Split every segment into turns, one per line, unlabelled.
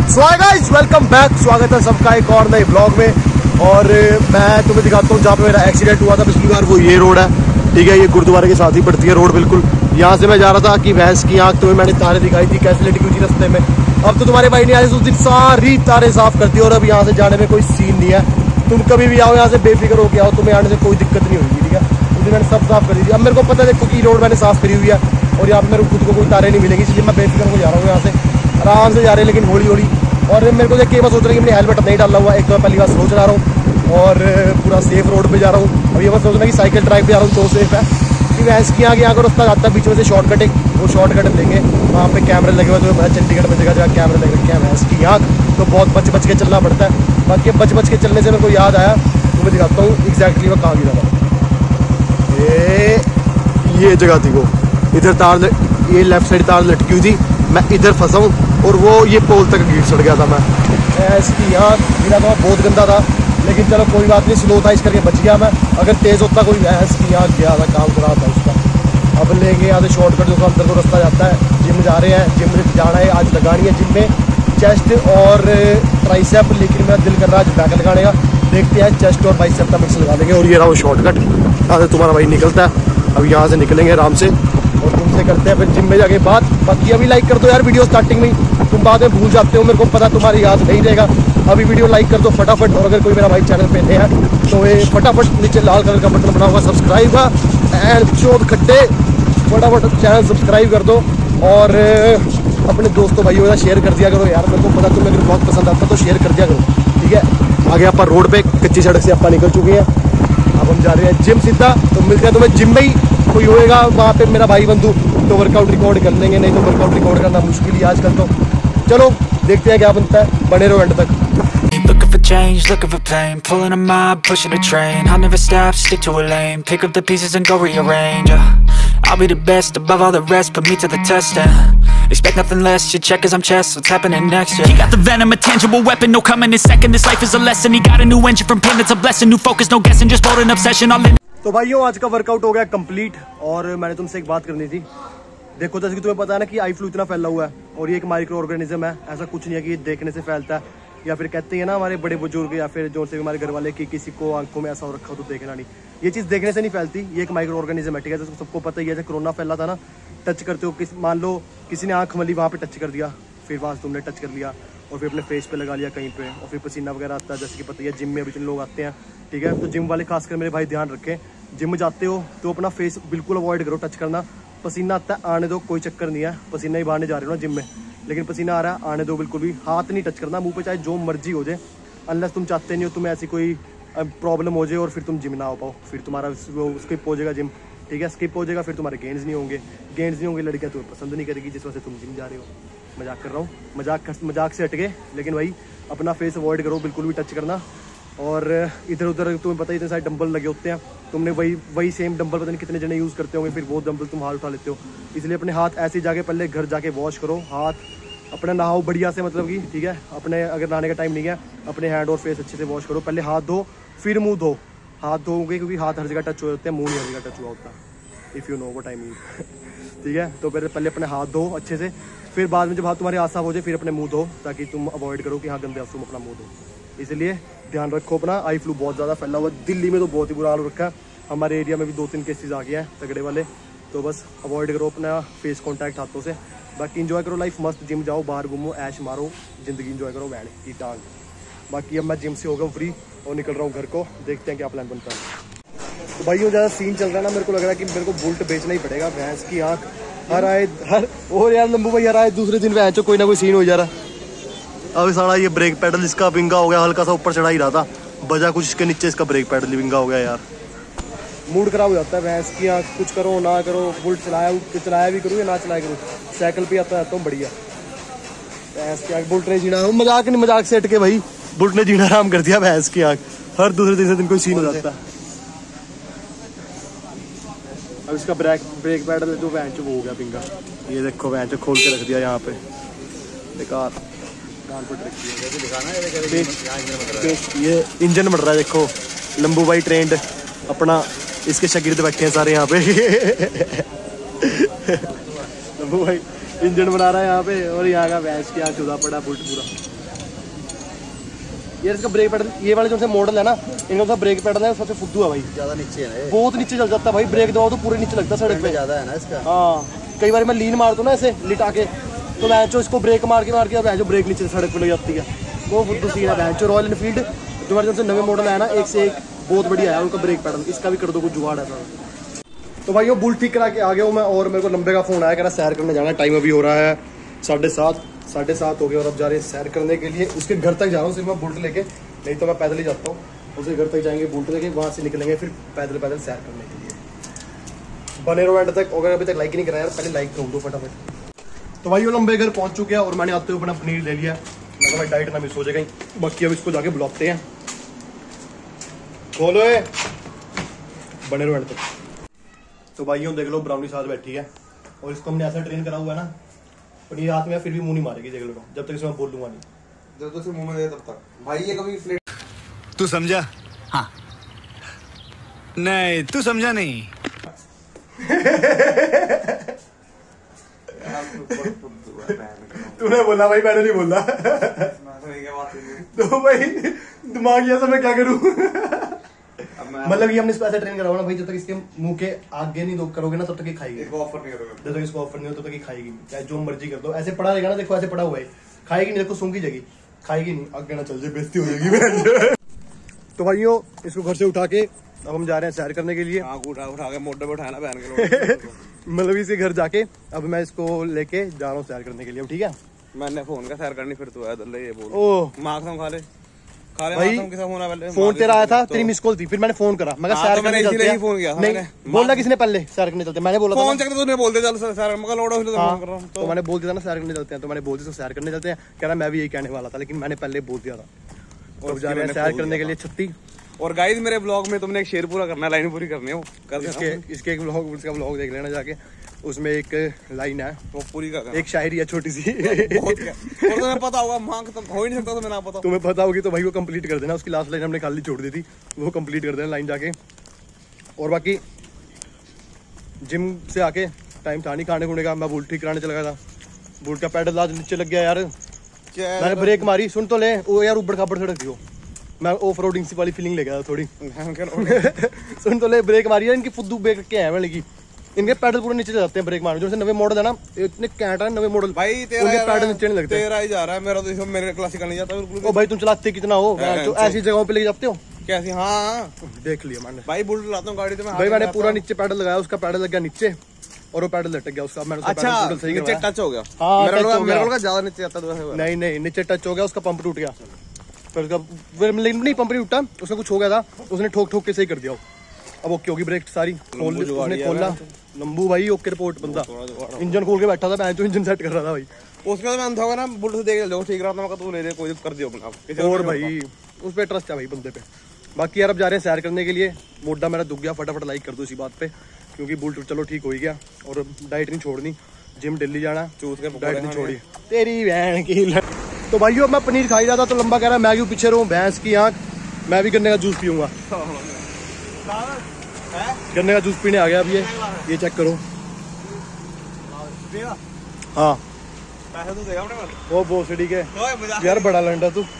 सो hi guys, welcome back. स्वागत है सबका एक और नए ब्लॉग में। और मैं तुम्हें दिखाता हूँ जहाँ पे मेरा एक्सीडेंट हुआ था पिछली बार, वो ये रोड है। ठीक है, ये गुरुद्वारे के साथ ही पड़ती है रोड बिल्कुल। यहाँ से मैं जा रहा था कि भैंस की आँख तुम्हें मैंने तारे दिखाई थी कैसे लटकी हुई थी रास्ते में। अब तो तुम्हारे भाई ने आए उस दिन सारी तारे साफ कर दी और अब यहाँ से जाने में कोई सीन नहीं है। तुम कभी भी आओ यहाँ से बेफिक्र होकर आओ, तुम्हें आने से कोई दिक्कत नहीं होगी। ठीक है, उस दिन मैंने सब साफ कर दी थी। अब मेरे को पता है देखो कि रोड मैंने साफ करी हुई है और यहाँ पे मेरे खुद को कोई तारे नहीं मिलेंगे, इसलिए मैं बेफिक्र हो जा रहा हूँ। यहाँ से आराम से जा रहे हैं लेकिन हौली हौली। और मेरे को देख के मैं सोच रहा हूँ कि मैंने हेलमेट नहीं डाला हुआ। एक तो मैं पहली बार सोच रहा हूँ और पूरा सेफ रोड पे जा रहा हूँ। अब ये मैं सोच रहा हूँ कि साइकिल ड्राइव पे जा रहा हूँ तो सेफ है। कि भैंस की आगे यहाँ का रास्ता जाता है बीच में से शॉर्टकट है, वो शॉर्टकट लेंगे। वहाँ पे कैमरे लगे हुए तो चंडीगढ़ में जगह जगह कैमरे लग रखे हैं भैंस की आँख, तो बहुत बच बच के चलना पड़ता है। बाकी बच बच के चलने से मेरे को याद आया तो मैं दिखाता हूँ एग्जैक्टली मैं कहाँ गिरा था। ये जगह थी वो, इधर तार, ये लेफ्ट साइड तार लटकी हुई थी, मैं इधर फंसा हूँ और वो ये पोल तक गिर सड़ गया था। मैं इसकी आँख गिरा था, बहुत गंदा था लेकिन चलो कोई बात नहीं, स्लो था इस करके बच गया मैं। अगर तेज़ होता कोई भैंस की आँख गया था, काम खराब था उसका। अब लेंगे यहाँ से शॉर्टकट जो अंदर को रास्ता जाता है। जिम जा रहे हैं, जिम में जाना है, आज लगानी है जिम में चेस्ट और ट्राइसेप, लेकिन मेरा दिल कर रहा है आज बैक लगाने का। देखते हैं चेस्ट और बाइसेप का मिक्स लगा देंगे। और ये रहा वो शॉर्टकट, यहाँ से तुम्हारा भाई निकलता है। अब यहाँ से निकलेंगे आराम से और तुमसे करते हैं फिर जिम में जाके बात। बाकी अभी लाइक कर दो यार वीडियो स्टार्टिंग में, तुम बाद में भूल जाते हो, मेरे को पता तुम्हारी याद नहीं रहेगा। अभी वीडियो लाइक कर दो फटाफट। और अगर कोई मेरा भाई चैनल पे नया है तो ये फटाफट नीचे लाल कलर का बटन बना हुआ सब्सक्राइब का एंड चोद खड्डे, फटाफट चैनल सब्सक्राइब कर दो और अपने दोस्तों भाइयों का शेयर कर दिया करो यार। मेरे को पता तुम्हें अगर बहुत पसंद आता तो शेयर कर दिया करो। ठीक है, आगे आप रोड पे कच्ची सड़क से आप निकल चुके हैं। अब हम जा रहे हैं जिम सीधा, तो मिलते हैं तुम्हें जिम में ही। कोई होएगा वहाँ पे मेरा भाई बंधु तो वर्कआउट रिकॉर्ड कर लेंगे, नहीं तो वर्कआउट रिकॉर्ड करना मुश्किल ही आजकल। तो चलो देखते हैं क्या बनता है, बने रहो एंड तक।
Looking for change, looking for pain, pulling a mob, pushing a train. I'll never stop, stick to a lane, pick up the pieces and go rearrange. I'll be the best above all the rest, put me to the test and expect nothing less. Your check is I'm chess, what's happening next? Yeah. He got the venom, a tangible weapon, no coming in second. This life is a lesson. He got a new engine from pain, it's a blessing. New focus, no guessing, just bold an obsession. All in.
तो भाइयों आज का workout हो गया complete और मैंने तुमसे एक बात करनी थी। देखो जैसे कि तुम्हें पता है ना कि आई फ्लू इतना फैला हुआ है और ये एक माइक्रो ऑर्गेनिज्म है। ऐसा कुछ नहीं है कि ये देखने से फैलता है या फिर कहते हैं ना हमारे बड़े बुजुर्ग या फिर जो से हमारे घर वाले कि किसी को आंखों में ऐसा हो रखा हो तो देखना नहीं। ये चीज़ देखने से नहीं फैलती, ये एक माइक्रो ऑर्गेनिज्म है। ठीक है, तो सबको पता ही है जैसे कोरोना फैला था ना, टच करते हो मान लो किसी ने आंख मली वहाँ पे टच कर दिया, फिर वहाँ तुमने टच कर लिया और फिर अपने फेस पे लगा लिया कहीं पे और फिर पसीना वगैरह आता है। जैसे कि पता ही है जिम में भी लोग आते हैं। ठीक है, तो जिम वाले खासकर मेरे भाई ध्यान रखें, जिम में जाते हो तो अपना फेस बिल्कुल अवॉइड करो टच करना। पसीना आता है आने दो, कोई चक्कर नहीं है, पसीना ही बहाने जा रहे हो ना जिम में, लेकिन पसीना आ रहा है आने दो, बिल्कुल भी हाथ नहीं टच करना मुंह पे, चाहे जो मर्जी हो जाए, अनलेस तुम चाहते नहीं हो तुम्हें ऐसी कोई प्रॉब्लम हो जाए और फिर तुम जिम ना हो पाओ, फिर तुम्हारा स्किप हो जाएगा जिम। ठीक है, स्किप हो जाएगा फिर तुम्हारे गेंस नहीं होंगे, लड़कियाँ तुम्हें पसंद नहीं करेगी जिस वजह से तुम जिम जा रहे हो। मजाक कर रहा हूँ, मजाक से हट गए, लेकिन भाई अपना फेस अवॉइड करो, बिल्कुल भी टच करना। और इधर उधर तुम्हें पता ही इतने सारे डंबल लगे होते हैं, तुमने वही सेम डंबल पता नहीं कितने जने यूज़ करते होंगे, फिर वो डंबल तुम हाथ उठा लेते हो। इसलिए अपने हाथ ऐसी जगह पहले घर जाके वॉश करो, हाथ अपना नहाओ बढ़िया से, मतलब कि ठीक है, अपने अगर नहाने का टाइम नहीं है अपने हैंड और फेस अच्छे से वॉश करो। पहले हाथ धो फिर मुंह धो, हाथ धोगे क्योंकि हाथ हर जगह टच हो जाते हैं, मुंह नहीं हर जगह टच हुआ होता, if you know what I mean. ठीक है, तो पहले अपने हाथ धो अच्छे से, फिर बाद में जब हाथ तुम्हारे हाथ साफ हो जाए फिर अपने मुंह धो, ताकि तुम अवॉइड करो कि हाँ गंदे हाथ तुम अपना मुंह धो। इसलिए ध्यान रखो अपना। आई फ्लू बहुत ज़्यादा फैला हुआ है, दिल्ली में तो बहुत ही बुरा हाल हो रखा है, हमारे एरिया में भी 2-3 केसेस आ गए हैं तगड़े वाले। तो बस अवॉइड करो अपना फेस कांटेक्ट हाथों से। बाकी इंजॉय करो लाइफ, मस्त जिम जाओ, बाहर घूमो, ऐश मारो, ज़िंदगी इंजॉय करो, बैंड की टांग। बाकी अब मैं जिम से हो गया फ्री और निकल रहा हूँ घर को, देखते हैं क्या प्लान बनता है। तो भाइयों ज़्यादा सीन चल रहा है ना, मेरे को लग रहा है कि मेरे को बुल्ट बेचना ही पड़ेगा। भैंस की आँख हर और यार लंबू भाई हर आए दूसरे दिन भैंस कोई ना कोई सीन हो जा रहा है। अब सारा ये ब्रेक पैडल इसका विंगा हो गया, हल्का सा ऊपर चढ़ा ही रहा था, बजा कुछ इसके नीचे, इसका ब्रेक पैडल विंगा हो गया यार। मूड खराब हो जाता है भैंस की आँख, कुछ करो ना करो, बुल्ट चलाया भी करूँ या ना चलाया करूँ, साइकिल पे आता रहता हूँ बढ़िया। भैंस की आँख बुल्ट ने जीना, मजाक नहीं, मजाक से हट के भाई बुल्ट ने जीना आराम कर दिया भैंस की आँख, हर दूसरे तीसरे दिन कोई सीन हो जाता है। अब इसका ब्रेक पैडल जो भैंस वो हो गया पिंगा, ये देखो भैंस खोल के रख दिया यहाँ पे, बेकार ये इंजन बढ़ रहा है। देखो लंबू भाई ट्रेंड अपना, इसके शागिर्द बैठे हैं सारे यहाँ पे। लंबू भाई इंजन बना रहा है यहाँ पे और यहाँ का भैंस की आँख चुदा पड़ा बुल्ट पूरा। ये इसका ब्रेक पैडल, ये वाले जो से मॉडल है ना, इनका जो ब्रेक पैडल है सबसे फुद्दू है भाई,
ज्यादा नीचे है,
बहुत नीचे चल जाता है भाई, ब्रेक दबाओ तो पूरे नीचे लगता है सड़क पे,
ज्यादा है ना इसका।
हाँ कई बार मैं लीन मारता हूँ ना ऐसे लिटा के, तो मैं जो इसको ब्रेक मार के जो ब्रेक नीचे सड़क पे लग जाती है, वो फुद्दू सीन है। जो रॉयल एनफील्ड जो हमारे जो नवे मॉडल है ना, एक से एक बहुत बढ़िया है उनका ब्रेक पैडल, इसका भी कर दो कुछ जुगाड़ है सर। तो भाई वो बुल ठीक करा के आ गया हूँ मैं, और मेरे को लंबे का फोन आया, कह रहा सैर करने जाना है, टाइम अभी हो रहा है 7:30 हो गया, और अब जा रहे हैं सैर करने के लिए। उसके घर तक जा रहा हूँ सिर्फ मैं बुलेट लेके, नहीं तो मैं पैदल ही जाता हूँ। उसके घर तक जाएंगे बुलेट लेके, वहाँ से निकलेंगे फिर पैदल सैर करने के लिए। बने रहो एंड तक। अगर अभी तक लाइक नहीं कराया यार, पहले लाइक कर दो फटाफट। तो भाई वो लंबे घर पहुँच चुके हैं, और मैंने आते हुए अपना पनीर ले लिया। मैं भाई डाइट ना मिस हो जाए कहीं, बाकी अब इसको जाके बुलाते हैं। खोलो बने रहो एंड तक। तो भाइयों देख लो ब्राउनी साथ बैठी है, और इसको हमने ऐसा ट्रेन करा हुआ है ना, पनीर हाथ में फिर भी मुंह नहीं मारेगी, देख लो जब तक इसमें बोलूंगा नहीं,
जब तक मुंह में दे तब तक। भाई ये कभी प्लेट
तू समझा? हाँ नहीं तू समझा नहीं।
तूने बोला भाई, मैंने नहीं बोला। तो भाई दिमाग ऐसा मैं क्या करूं। मतलब ये हमने इसको ऐसा ट्रेन करा ना भाई, जब तक इसके मुंह के आगे नहीं दो करोगे ना, तब तक ये खाएगी।
इसको ऑफर नहीं करोगे,
जब तक इसको ऑफर नहीं हो तब तक ये खाएगी नहीं, चाहे जो मर्जी कर दो। ऐसे पड़ा रहेगा ना, देखो ऐसे पड़ा हुआ है, खाएगी नहीं, देखो सूंघी जाएगी, खाएगी नहीं, आगे ना चल जाए, बेइज्जती हो जाएगी। तो भाइयों इसको घर से उठा के अब हम जा रहे हैं सैर करने के लिए।
उठा के मोटे पे उठाया ना बहन के।
मतलब इसे घर जाके अब मैं इसको लेके जा रहा हूँ सैर करने के लिए, ठीक है।
मैंने फोन का सैर करनी, फिर तू आया ये बोल।
ओह
मार्क्स हम खा ले
भाई, फोन तेरा आया था, तेरी मिस कॉल थी, फिर मैंने फोन करा, मैं सैर करने चलते हैं।
फोन किया
नहीं बोला किसने पहले सैर करने चलते, मैंने बोला
फोन चेक तूने बोल दिया चल सैर मगर लोड हो
तो मैंने बोल दिया ना सैर करने चलते हैं, तो मैंने बोल दिया सैर करने चलते हैं, कह रहा मैं भी यही कहने वाला था, लेकिन मैंने पहले बोल दिया था। और जा रहे हैं सैर करने के लिए 36।
और गाइस मेरे ब्लॉग में तुमने एक शेर पूरा करना है, लाइन पूरी करनी है वो कर
इसके एक ब्लॉग, उसका ब्लॉग देख लेना जाके, उसमें एक लाइन है
वो पूरी का
एक शायरी है छोटी सी।
और तुम्हें पता होगा मांग तो हो ही नहीं सकता, तो मैं ना पता
तुम्हें पता होगी तो भाई वो कंप्लीट कर देना। उसकी लास्ट लाइन हमने खाली छोड़ दी थी, वो कंप्लीट कर देना लाइन जाके। और बाकी जिम से आके टाइम था नहीं खाने खुने का, मैं बुलेट ठीक कराने चला गया था, बुलेट का पैडल आज नीचे लग गया यार, मैंने ब्रेक मारी, सुन तो ले वो यार ऊबड़ खाबड़ सड़क थी वो, मैं ऑफ रोडिंग सी वाली फीलिंग ले गया थोड़ी। सुन तो ले ब्रेक मारी है, इनकी फुद्दू ब्रेक क्या है, मतलब की इनके पैडल पूरे नीचे जाते हैं ब्रेक मारने। जो नवे मॉडल है ना, इतने कैंट है नवे मॉडल
भाई,
उनके पैडल नीचे नहीं लगते।
तेरा ही जा रहा है, मेरा तो मेरे क्लासिकल नहीं जाता बिल्कुल।
ओ भाई तुम चलाते कितना हो, तो ऐसी जगहों पे ले जाते हो
कैसी? हाँ
देख लिया मैंने
भाई, बुलेट लाता हूँ गाड़ी तो मैं
भाई, मैंने पूरा नीचे पैडल लगाया, उसका पैडल लग गया नीचे और वो पैडल लटक गया उसका। मैंने
अच्छा नीचे टच हो गया।
हाँ
मेरे को ज्यादा नीचे जाता
नहीं नीचे टच हो गया, उसका पंप टूट गया, फिर उसका नहीं पंप नहीं टूटा, उसका कुछ हो गया था, उसने ठोक ठोक के सही कर दिया। अब ओके होगी ब्रेक सारी, उसने खोला लंबू भाई, ओके रिपोर्ट बंदा इंजन खोल के बैठा था, मैं तो इंजन सेट कर रहा था भाई।
उसका तो मैं अंधा होगा ना, बुलेट देख लो ठीक रहा था, तू ले ले कोई कर दियो अपना।
और भाई उस पर ट्रस्ट है भाई बंदे पे। बाकी यार अब जा रहे हैं सैर करने के लिए, मोटा मेरा दुख गया, फटाफट लाइक कर दो इसी बात पे, क्योंकि बुलेट चलो ठीक हो ही गया, और डाइट नहीं छोड़नी, जिम दिल्ली जाना,
चूत के
डाइट नहीं छोड़ी तेरी बहन की। तो भाइयों मैं पनीर खा ही रहा था, तो लंबा कह रहा मैं क्यों पीछे रहूं, भैंस की आंख, मैं भी गन्ने का जूस पीऊंगा। गन्ने का जूस पीने आ गया अब ये चेक करो। हाँ
पैसे तो देगा अपने पास,
वो बहुत ठीक है यार, बड़ा लंडा तू।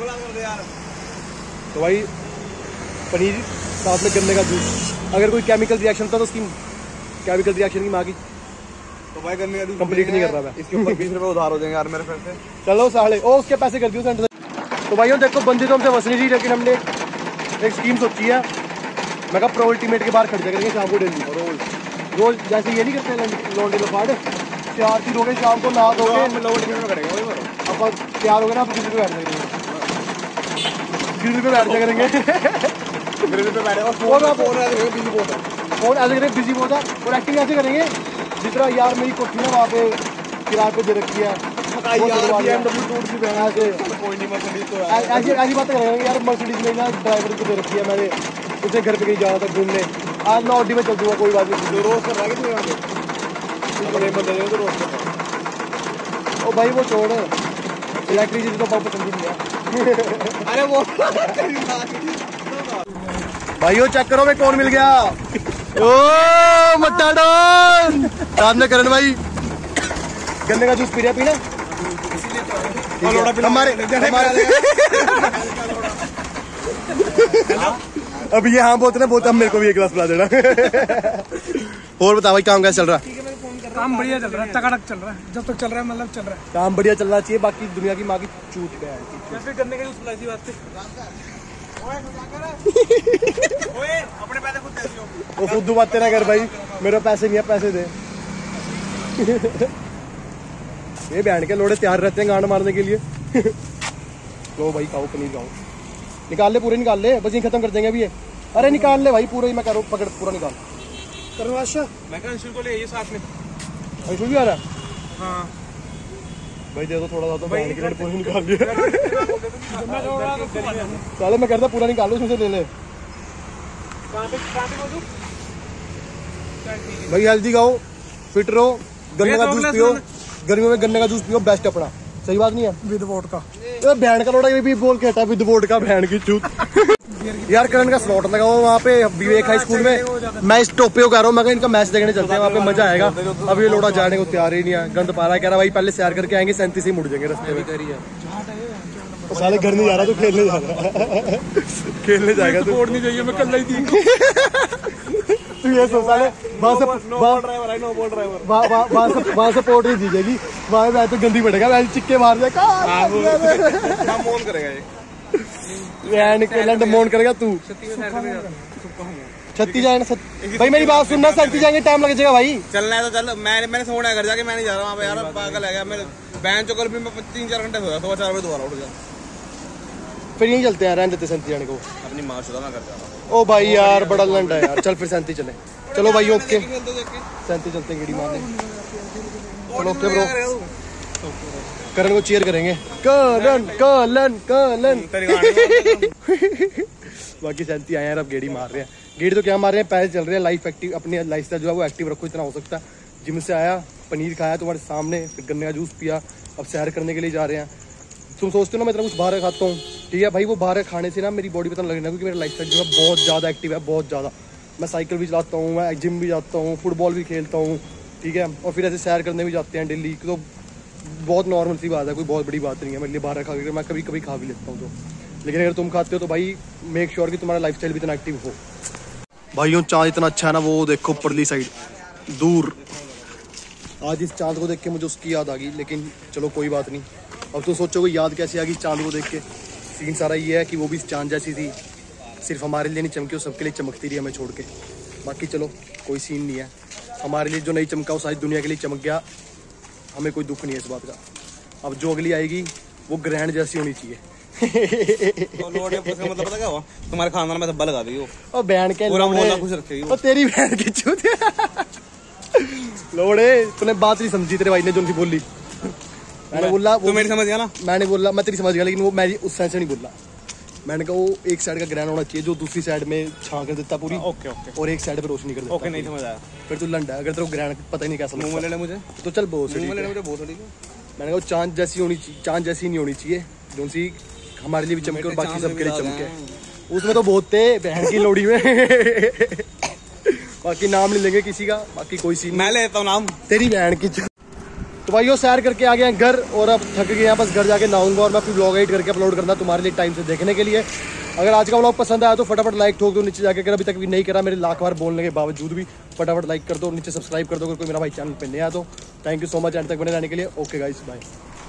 तो भाई पनीर साथ में गन्ने का जूस, अगर कोई केमिकल रिएक्शन था तो उसकी केमिकल रिएक्शन की मांगी,
तो भाई गन्ने का जूस
कंप्लीट नहीं कर रहा मैं।
इसके ऊपर 20 रुपए उधार हो जाएंगे यार मेरे पैसे।
चलो साढ़े ओ उसके पैसे कर दियो सेंटर। तो भाइयों देखो बंदी तो हमसे बस नहीं रही, लेकिन हमने एक स्कीम सोची है, मैं कहा प्रो अल्टीमेट के बाहर खर्चा करेंगे शाम को डेली, रोज जैसे ये नहीं करते लौंडे लपाट, तैयार हो गए शाम को नहा धो के अब तैयार हो गए ना, आप 20 रुपये बैठ जाएंगे, 20 रुपये बैठ जाया करेंगे, और ऐसे करेंगे बिजी बहुत है, और एक्टिंग ऐसे करेंगे जिस तरह यार मेरी कोठी ना वहाँ पे किराए पे दे रखी है, ऐसी बातें करेंगे यार, मर्सिडीज में ना ड्राइवर को दे रखी है, मैंने उसे घर पे कहीं जाना था घूमने, आज मैं ऑडी में चल दूंगा, कोई बात नहीं।
रोज कर रहा है
ओ भाई वो छोड़, इलेक्ट्रिसिटी तो बहुत पसंद नहीं है।
अरे वो
भाइयों चेक करो मैं कौन मिल गया, ओ मट्टाडोन सामने करण भाई, गन्ने का जूस पी रहा पीना। हमारे अब ये हाँ बोलते ना बोलते हम मेरे को भी एक गिलास पिला देना। और बताओ भाई काम कैसा चल रहा है?
काम बढ़िया चल रहा है, टकाटक चल रहा है, जब तक चल रहा है मतलब चल रहा है।
काम बढ़िया चलना चाहिए, बाकी दुनिया की माँ की चूत पे है।
कैसे करने का यूज बात से अपने पैसे खुद दे दियो।
वो फुद्दू बातें ना कर भाई, मेरे पैसे नहीं है, पैसे दे। ये बैंड के लोड़े तैयार रहते हैं गांड मारने के लिए। लो भाई खाओ, पनीर खाओ, निकाल ले पूरे, निकाल ले, बस ये खत्म कर देंगे अभी ये। अरे निकाल ले भाई पूरा ही, मैं करूँ पकड़, पूरा निकाल।
करो आशा,
मैं कहा अंशुल को ले आइए साथ में।
अंशुल भी आ रहा है?
हाँ
भाई दे दो थोड़ा सा, तो बैंड के पूरा निकाल लिया। चलो मैं करता पूरा निकाल लो, उसमें से ले ले भाई। हेल्दी खाओ, फिट रहो, गन्ने का जूस पियो, गर्मियों में गन्ने का जूस पियो, बेस्ट अपना। सही बात नहीं है?
With vodka.
बैंड का लोड़ा ये भी बोल के हटा, विद वोडका, बैंड की चूत। यार करण का स्लॉट लगा हुआ वहाँ पे विवेक हाई स्कूल में, मैं इस टोपे को कह रहा हूँ, मैं इनका मैच देखने चलते हैं, वहाँ पे मजा आएगा। अब ये लोड़ा जाने को तैयार ही नहीं है, गंद पा रहा है, कह रहा भाई पहले सैर करके आएंगे, 37 ही मुड़ जाएंगे रास्ते में। तो साले घर नहीं जा रहा, तू खेलने जा रहा, खेलने जाएगा तू।
नहीं चाहिए, मैं कल ही थी।
तू ये सोच साले वहाँ से पोर्ट नहीं दीजिएगी, वहाँ पे तो गंदी पड़ेगा, वैसे चिक्के मार जाएगा, मोन करेगा तू। छत्ती जाएगा भाई, मेरी बात सुनना, छत्ती जाएंगे टाइम लग जाएगा भाई।
चलना है तो चल, मैंने सोना है घर जाके, मैं नहीं जा रहा वहाँ पे यार, पागल है मेरे बैंक चक्कर भी मैं 3-4 घंटे सोया, सुबह 4 बजे दोबारा उठ गया।
फिर यहीं चलते हैं, रहने देते सैंती जाने को।
अपनी माँ शुदा मैं कर जा रहा हूँ।
ओ भाई यार बड़ा लंड है यार, चल फिर सैंती चले। चलो भाई ओके, सैंती चलते हैं गेड़ी मारने। चलो ओके ब्रो, करण को चीयर करेंगे, करण कलन कलन। बाकी सैंती आए यार, अब गेड़ी मार रहे हैं। गेड़ी तो क्या मार रहे हैं, पैसे चल रहे हैं, लाइफ एक्टिव, अपनी लाइफ स्टाइल जो है वो एक्टिव रखो जितना हो सकता है। जिम से आया, पनीर खाया तुम्हारे सामने, फिर गन्ने का जूस पिया, अब सैर करने के लिए जा रहे हैं। तुम सोचते हो ना मैं इतना कुछ बाहर खाता हूँ, ठीक है भाई, वो बाहर खाने से ना मेरी बॉडी पता लगना, क्योंकि मेरा लाइफ स्टाइल जो है बहुत ज़्यादा एक्टिव है, बहुत ज़्यादा। मैं साइकिल भी चलाता हूँ, मैं जिम भी जाता हूँ, फुटबॉल भी खेलता हूँ, ठीक है, और फिर ऐसे सैर करने भी जाते हैं डेली। तो बहुत नॉर्मल सी बात है, कोई बहुत बड़ी बात नहीं है मेरे लिए बाहर खा के, मैं कभी कभी खा भी लेता हूँ तो। लेकिन अगर तुम खाते हो तो भाई मेक श्योर कि तुम्हारा लाइफ स्टाइल भी इतना एक्टिव हो। भाइयों चाँद इतना अच्छा है ना, वो देखो परली साइड दूर। आज इस चाँद को देख के मुझे उसकी याद आ गई, लेकिन चलो कोई बात नहीं। अब तुम सोचोगे याद कैसे आ गई चाँद को देख के? सीन सारा ये है कि वो भी चाँद जैसी थी, सिर्फ हमारे लिए नहीं चमकी, वो सबके लिए चमकती रही हमें छोड़ के। बाकी चलो कोई सीन नहीं है, हमारे लिए जो नहीं चमका वो सारी दुनिया के लिए चमक गया, हमें कोई दुख नहीं है इस बात का। अब जो अगली आएगी वो ग्रहण जैसी होनी चाहिए।
तो लोड है, मतलब पता क्या हुआ, तुम्हारे खानदान में धब्बा लगा दी वो,
और बहन के
पूरा मोहल्ला खुश रखेगी वो।
तेरी बहन की चूत लोड़े, तूने बात नहीं समझी, तेरे भाई ने जो उनकी बोली, मैंने बोला
तू मेरी समझ गया ना,
मैंने बोला मैं तेरी समझ गया, लेकिन वो मैं उस साइड से नहीं बोला। मैंने कहा वो एक साइड का ग्रहण होना चाहिए जो दूसरी साइड में छां कर देता पूरी,
ओके ओके,
और एक साइड पे रोशनी कर देता।
ओके नहीं समझ आया,
फिर तू लंडा, अगर तेरे को ग्रहण पता ही नहीं कैसा
मुंह में लेने मुझे,
तो चल बहुत
मुंह में लेने मुझे बहुत सड़ी।
मैंने कहा चांद जैसी होनी चाहिए, चांद जैसी नहीं होनी चाहिए, जो सी हमारे लिए भी चमके और बाकी सबके लिए चमके। उसमें तो बहुत थे बहन की लोड़ी में। बाकी नाम नहीं लेंगे किसी का, बाकी कोई सीन
मैं लेता हूँ नाम,
तेरी बहन की। तो भाई वो सैर करके आ गए हैं घर, और अब थक गए हैं, बस घर जाके नहाऊंगा और मैं फिर व्लॉग एडिट करके अपलोड करना तुम्हारे लिए टाइम से देखने के लिए। अगर आज का व्लॉग पसंद आया तो फटाफट लाइक ठोक दो नीचे जाके, अगर अभी तक भी नहीं करा मेरे लाख बार बोलने के बावजूद भी, फटाफट लाइक कर दो, नीचे सब्सक्राइब कर दो अगर कोई मेरा भाई चैनल पे नया तो। Thank you so much end तक बने रहने के लिए। Okay guys bye.